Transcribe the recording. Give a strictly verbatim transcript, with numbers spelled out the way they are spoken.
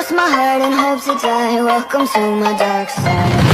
cross my heart and hope to die. Welcome to my dark side.